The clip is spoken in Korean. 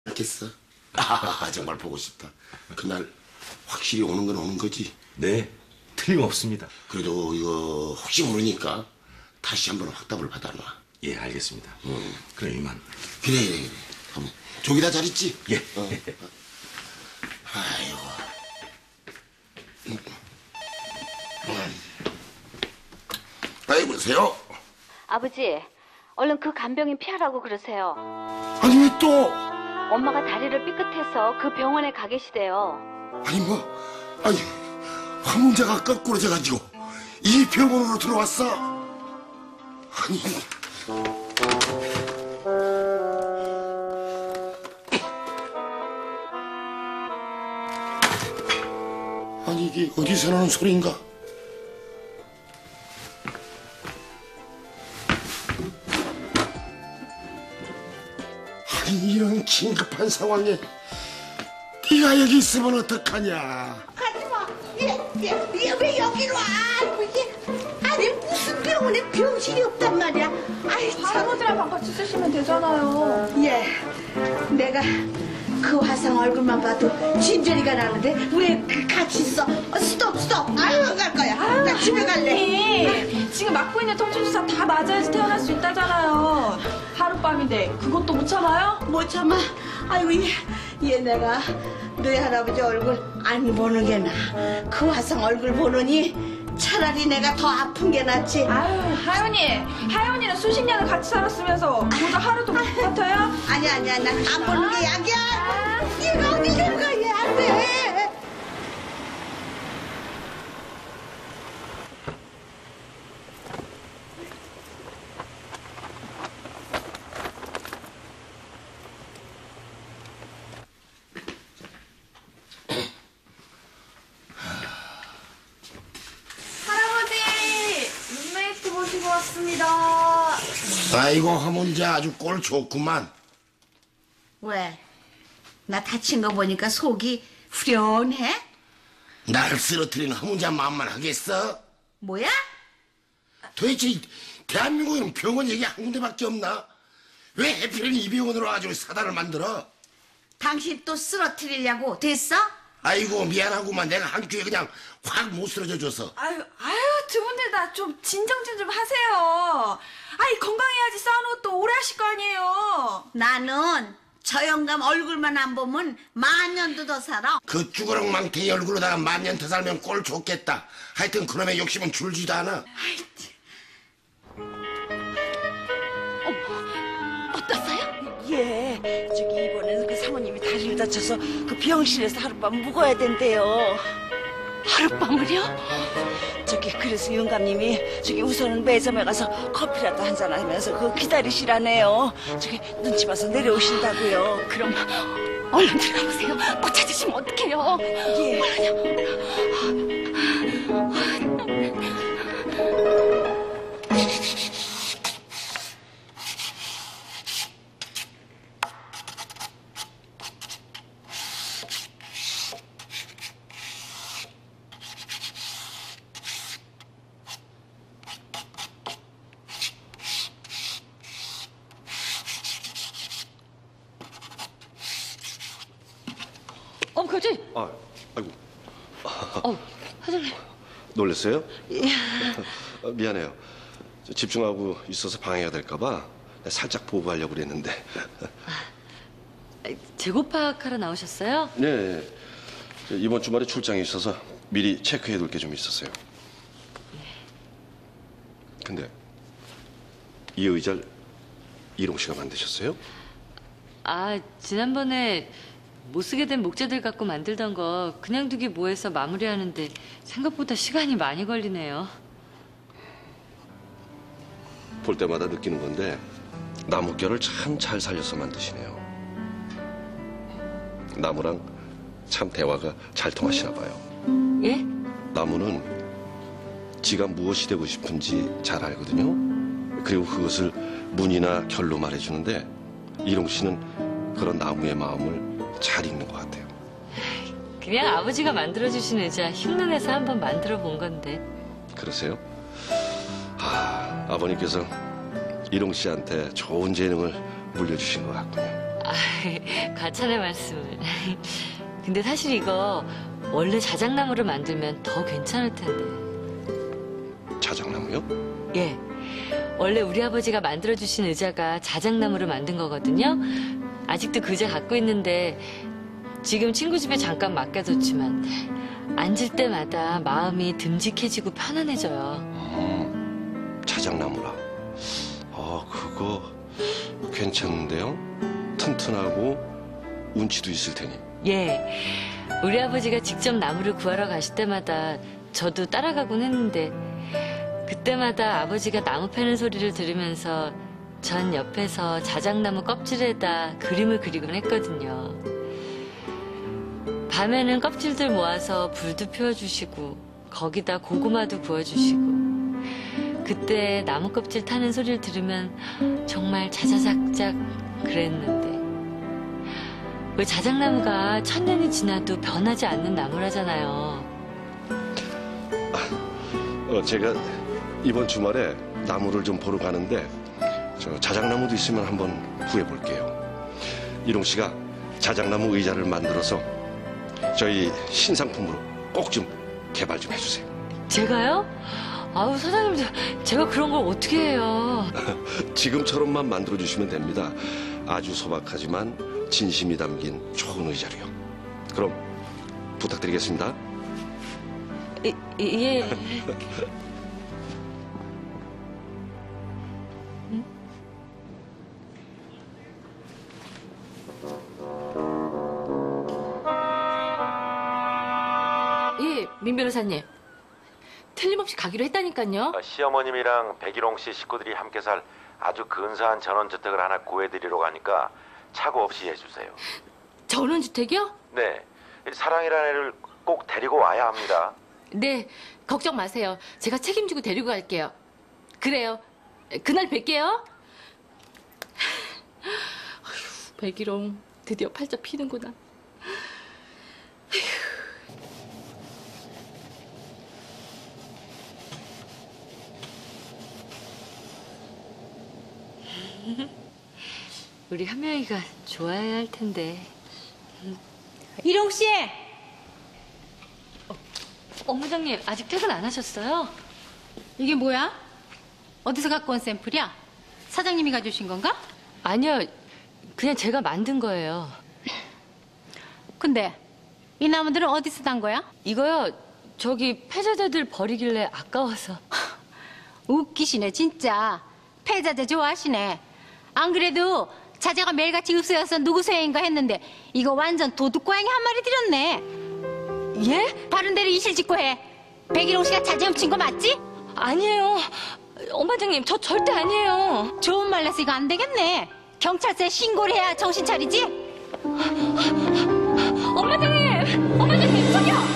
알겠어. 아, 정말 보고 싶다. 그날 확실히 오는 건 오는 거지. 네, 틀림없습니다. 그래도 이거 혹시 모르니까 다시 한번 확답을 받아놔. 예, 알겠습니다. 그럼 이만. 그래. 한번. 저기다 잘 있지? 예. 아이고. 아이보세요. 아버지, 얼른 그 간병인 피하라고 그러세요. 아니 왜 또? 엄마가 다리를 삐끗해서 그 병원에 가 계시대요. 아니 환자가 거꾸로 져가지고 이 병원으로 들어왔어. 아니. 아니 이게 어디서 나는 소리인가? 아니 이런 긴급한 상황에 네가 여기 있으면 어떡하냐? 가지마. 얘 왜 여기로 와? 아이고, 아니 무슨 병원에 병실이 없단 말이야. 아이 참. 할아버지랑 방 같이 쓰시면 되잖아요. 내가 그 화상 얼굴만 봐도 진저리가 나는데 왜 같이 있어? 스톱. 아유 안 갈 거야. 나 집에 갈래. 언니, 지금 맞고 있는 통증주사 다 맞아야지 태어날 수 있다잖아요. 하룻밤인데 그것도 못 참아요? 못 참아. 아이고 얘 내가 너희 할아버지 얼굴 안 보는 게 나아. 그 화상 얼굴 보느니 차라리 내가 더 아픈 게 낫지. 아유, 하연이는 수십 년을 같이 살았으면서 모두 하루도 못 같아요? 아니야 난 안 보는 게 약이야. 얘가 어디 가? 얘 안 돼. 할아버지, 룸메이트 모시고 왔습니다. 아이고 하문자 아주 꼴 좋구만. 왜? 나 다친 거 보니까 속이 후련해? 날 쓰러뜨리는 하문자 마음만 하겠어? 뭐야? 도대체 이 대한민국에는 병원 얘기 한 군데밖에 없나? 왜 해필은 이 병원으로 와가지고 사단을 만들어? 당신 또 쓰러뜨리려고 됐어? 아이고 미안하구만. 내가 한 큐에 그냥 확 못 쓰러져 줘서. 아유, 두 분들 다 좀 진정 좀 하세요. 아이, 건강해야지 쌓아놓은 또 오래 하실 거 아니에요. 나는 저 영감 얼굴만 안 보면 만년도 더 살아. 그 쭈그렁망태의 얼굴로다가 만년 더 살면 꼴 좋겠다. 하여튼 그놈의 욕심은 줄지도 않아. 예, 저기 이번에는 그 사모님이 다리를 다쳐서 그 병실에서 하룻밤 묵어야 된대요. 하룻밤을요? 저기 그래서 영감님이 저기 우선은 매점에 가서 커피라도 한잔 하면서 그 기다리시라네요. 저기 눈치 봐서 내려오신다고요. 그럼 얼른 들어가보세요. 못 찾으시면 어떡해요? 예. 교수님. 아이고. 사장님. 놀랐어요? 미안해요. 집중하고 있어서 방해가 될까봐 살짝 보고하려고 그랬는데. 재고 파악하러 나오셨어요? 네. 이번 주말에 출장이 있어서 미리 체크해 둘 게 좀 있었어요. 근데 이 의자를 이롱 씨가 만드셨어요? 지난번에 못 쓰게 된 목재들 갖고 만들던 거 그냥 두기 뭐해서 마무리하는데 생각보다 시간이 많이 걸리네요. 볼 때마다 느끼는 건데 나무결을 참 잘 살려서 만드시네요. 나무랑 참 대화가 잘 통하시나 봐요. 예? 나무는 지가 무엇이 되고 싶은지 잘 알거든요. 그리고 그것을 문이나 결로 말해주는데 이롱 씨는 그런 나무의 마음을 잘 읽는 것 같아요. 그냥 아버지가 만들어주신 의자 흉내내서 한번 만들어 본 건데. 그러세요? 아버님께서 이롱 씨한테 좋은 재능을 물려주신 것 같군요. 과찬의 말씀을. 근데 사실 이거 원래 자작나무로 만들면 더 괜찮을 텐데. 자작나무요? 예. 원래 우리 아버지가 만들어주신 의자가 자작나무로 만든 거거든요. 아직도 그 의자 갖고 있는데 지금 친구 집에 잠깐 맡겨뒀지만 앉을 때마다 마음이 듬직해지고 편안해져요. 자작나무라. 그거 괜찮은데요? 튼튼하고 운치도 있을 테니. 예. 우리 아버지가 직접 나무를 구하러 가실 때마다 저도 따라가곤 했는데 그때마다 아버지가 나무 패는 소리를 들으면서 전 옆에서 자작나무 껍질에다 그림을 그리곤 했거든요. 밤에는 껍질들 모아서 불도 피워주시고 거기다 고구마도 구워주시고 그때 나무 껍질 타는 소리를 들으면 정말 자자작작 그랬는데 왜 자작나무가 천년이 지나도 변하지 않는 나무라잖아요. 제가 이번 주말에 나무를 좀 보러 가는데 저 자작나무도 있으면 한번 구해볼게요. 이롱 씨가 자작나무 의자를 만들어서 저희 신상품으로 꼭 좀 개발 좀 해주세요. 제가요? 아우 사장님 제가 그런 걸 어떻게 해요. 지금처럼만 만들어주시면 됩니다. 아주 소박하지만 진심이 담긴 좋은 의자로요. 그럼 부탁드리겠습니다. 예. 예, 민 변호사님. 틀림없이 가기로 했다니까요. 시어머님이랑 백일홍 씨 식구들이 함께 살 아주 근사한 전원주택을 하나 구해드리러 가니까 착오 없이 해주세요. 전원주택이요? 네, 사랑이라는 애를 꼭 데리고 와야 합니다. 네, 걱정 마세요. 제가 책임지고 데리고 갈게요. 그래요. 그날 뵐게요. 아휴, 백일홍 드디어 팔자 피는구나. 우리 현명이가 좋아해야 할 텐데. 이롱 씨! 엄무장님 아직 퇴근 안 하셨어요? 이게 뭐야? 어디서 갖고 온 샘플이야? 사장님이 가져오신 건가? 아니요. 그냥 제가 만든 거예요. 근데 이 나무들은 어디서 단 거야? 이거요. 저기 폐자재들 버리길래 아까워서. 웃기시네 진짜. 폐자재 좋아하시네. 안 그래도 자재가 매일같이 읍소여서 누구세요인가 했는데 이거 완전 도둑고양이 한 마리 들였네. 예? 바른 대로 이실 짓고 해. 백일홍 씨가 자재 훔친 거 맞지? 아니에요. 엄마장님 저 절대 아니에요. 좋은 말 내서 이거 안 되겠네. 경찰서에 신고를 해야 정신 차리지? 엄마장님! 엄마장님 저기요!